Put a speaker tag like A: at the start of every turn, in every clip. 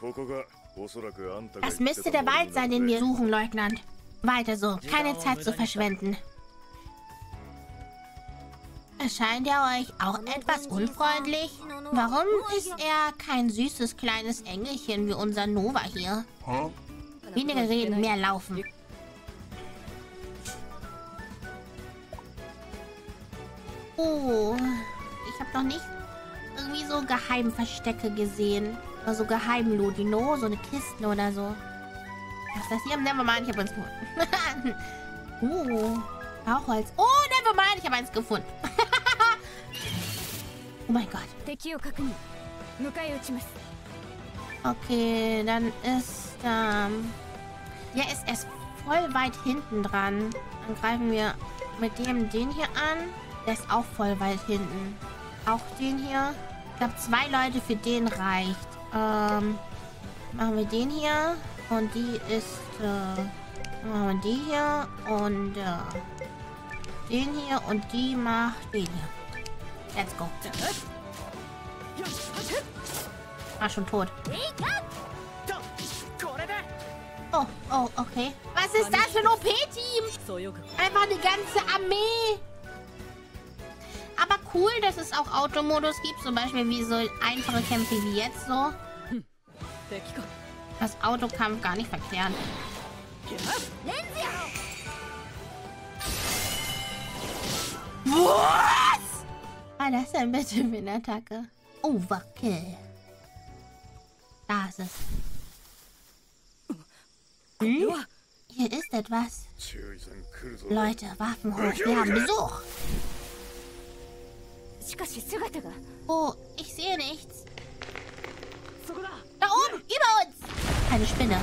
A: Das müsste der Wald sein, den wir suchen, Leutnant. Weiter so. Keine Zeit zu verschwenden. Erscheint er euch auch etwas unfreundlich? Warum ist er kein süßes kleines Engelchen wie unser Nova hier? Weniger reden, mehr laufen. Oh, ich habe noch nicht irgendwie so Geheimverstecke gesehen. Oder so Geheimludino, so eine Kiste oder so. Was ist das hier? Nevermind, ich habe eins gefunden. Rauchholz. Oh, nevermind, ich habe eins gefunden. Oh mein Gott. Okay, dann ist, der ist erst voll weit hinten dran. Dann greifen wir mit dem den hier an. Der ist auch voll weit hinten. Auch den hier. Ich glaube, 2 Leute für den reicht. Machen wir den hier. Und die ist, machen wir die hier. Und, den hier. Und die macht den hier. Let's go. Ah, schon tot. Oh, oh, okay. Was ist das für ein OP-Team? Einfach eine ganze Armee. Aber cool, dass es auch Automodus gibt. Zum Beispiel wie so einfache Kämpfe wie jetzt so. Das Autokampf gar nicht verkehrt. Was? Was ist das denn bitte für eine Attacke? Overkill. Da ist es. Hm? Hier ist etwas. Leute, Waffen hoch. Wir haben Besuch. Oh, ich sehe nichts. Da oben, über uns. Eine Spinne.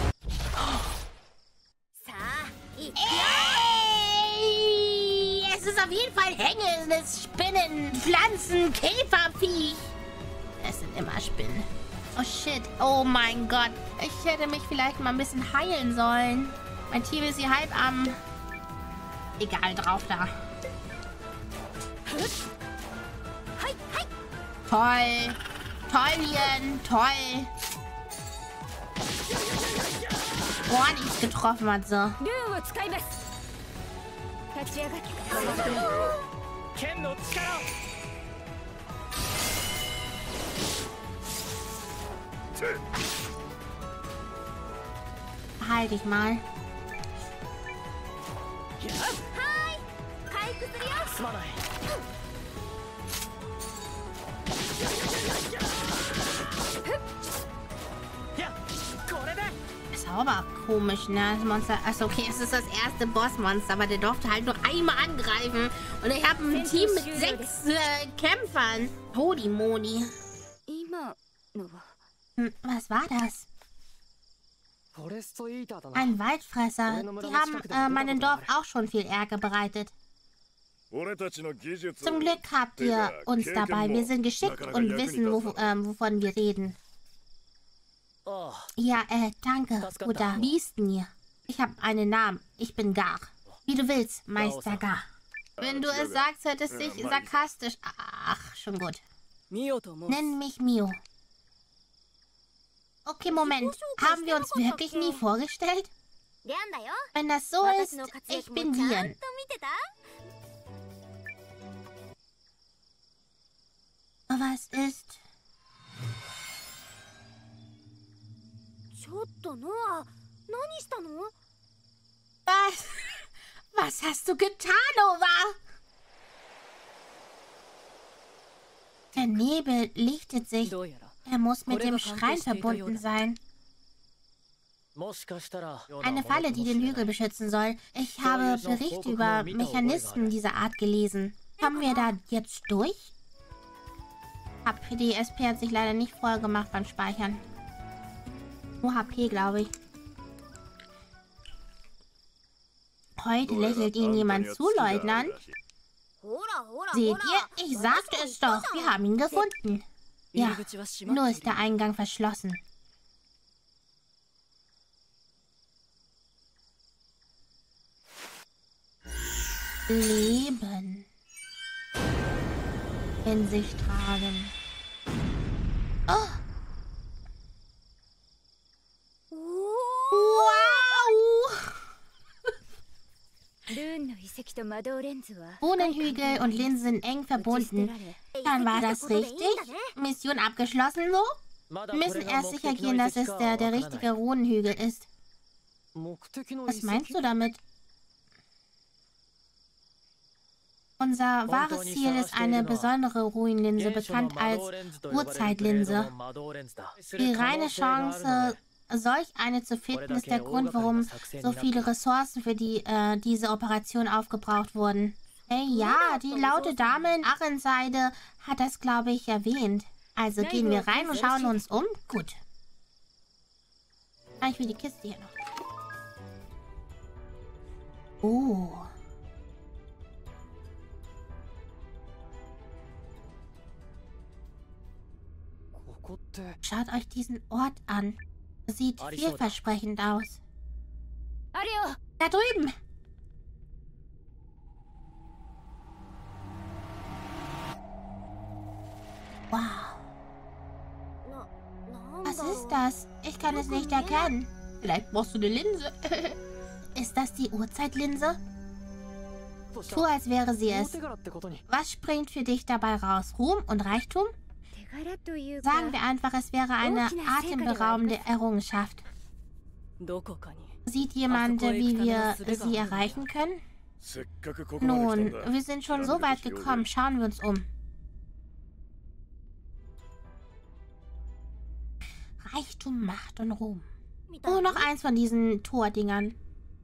A: Ey, es ist auf jeden Fall hängendes Spinnen, Pflanzen, Käferviech. Es sind immer Spinnen. Oh shit, oh mein Gott. Ich hätte mich vielleicht mal ein bisschen heilen sollen. Mein Team ist hier halb am... Egal, drauf da. Toll. Tollchen, toll. Boah, nichts getroffen hat so. Halt dich mal. Ist aber komisch, ne? Das Monster. Achso, okay, es ist das erste Bossmonster, aber der durfte halt nur einmal angreifen. Und ich habe ein Team mit 6 Kämpfern. Holy Moni. Was war das? Ein Waldfresser. Die haben meinem Dorf auch schon viel Ärger bereitet. Zum Glück habt ihr uns dabei. Wir sind geschickt und wissen, wovon wir reden. Ja, danke, Bruder. Wie ist denn ihr? Ich habe einen Namen. Ich bin Gar. Wie du willst, Meister Gar. Wenn du es sagst, hört es sich sarkastisch. Ach, schon gut. Nenn mich Mio. Okay, Moment. Haben wir uns wirklich nie vorgestellt? Wenn das so ist, ich bin Dian. Was ist... Was? Was hast du getan, Nova? Der Nebel lichtet sich. Er muss mit dem Schrein verbunden sein. Eine Falle, die den Hügel beschützen soll. Ich habe Berichte über Mechanismen dieser Art gelesen. Kommen wir da jetzt durch? Die SP hat sich leider nicht voll gemacht beim Speichern. Nur HP, glaube ich. Heute lächelt Ihnen jemand zu, Leutnant. Seht ihr? Ich sagte es doch. Wir haben ihn gefunden. Ja, nur ist der Eingang verschlossen. Leben. In sich tragen. Oh. Bohnenhügel und Linse sind eng verbunden. Dann war das richtig. Mission abgeschlossen, so? Wir müssen erst sicher gehen, dass es der richtige Runenhügel ist. Was meinst du damit? Unser wahres Ziel ist eine besondere Ruinlinse, bekannt als Urzeitlinse. Die reine Chance, solch eine zu finden, ist der Grund, warum so viele Ressourcen für diese Operation aufgebraucht wurden. Hey, ja, die laute Dame in Arenseide hat das, glaube ich, erwähnt. Also gehen wir rein und schauen uns um. Gut. Ich will die Kiste hier noch. Oh. Schaut euch diesen Ort an. Sieht vielversprechend aus. Da drüben. Wow. Was ist das? Ich kann es nicht erkennen. Vielleicht brauchst du eine Linse. Ist das die Urzeitlinse? Tu, als wäre sie es. Was springt für dich dabei raus? Ruhm und Reichtum? Sagen wir einfach, es wäre eine atemberaubende Errungenschaft. Sieht jemand, wie wir sie erreichen können? Nun, wir sind schon so weit gekommen. Schauen wir uns um. Reichtum, Macht und Ruhm. Oh, noch eins von diesen Tordingern.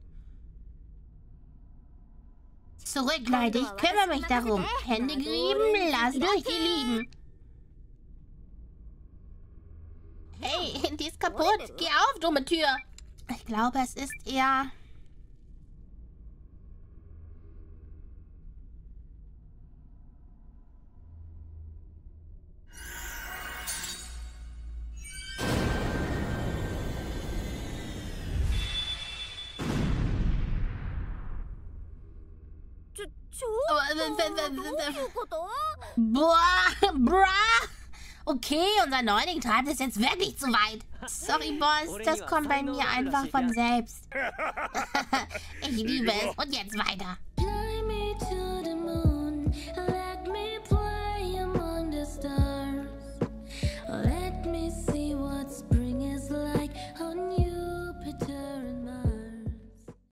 A: Zurück, Leute, ich kümmere mich darum. Hände gerieben, lasst euch lieben. Hey, die ist kaputt. Geh auf, dumme Tür. Ich glaube, es ist eher... Boah, okay, unser Neuling treibt es jetzt wirklich zu weit. Sorry, Boss, das kommt bei mir einfach von selbst. Ich liebe es. Und jetzt weiter.